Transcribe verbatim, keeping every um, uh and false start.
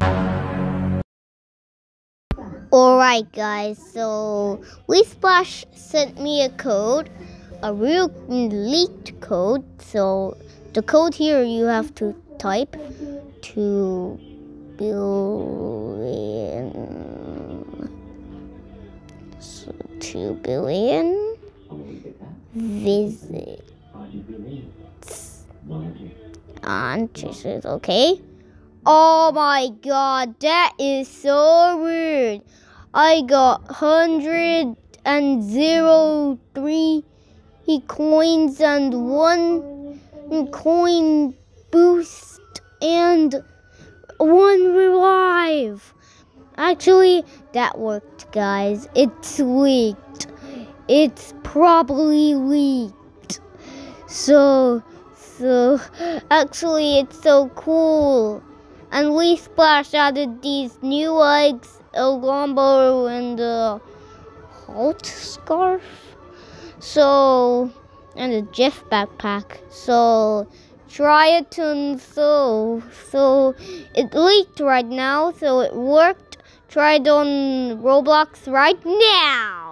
Alright guys, so WeSplash sent me a code, a real leaked code. So the code here you have to type two billion, so two billion visits, and this is okay. Oh my god, that is so weird. I got one hundred and zero three coins and one coin boost and one revive. Actually, that worked, guys. It's leaked. It's probably leaked. So, so, actually, it's so cool. And WeSplash added these new eggs, El Gombo and the Halt Scarf. So, and a Jeff backpack. So, try it and so, so it leaked right now, so it worked. Try it on Roblox right now.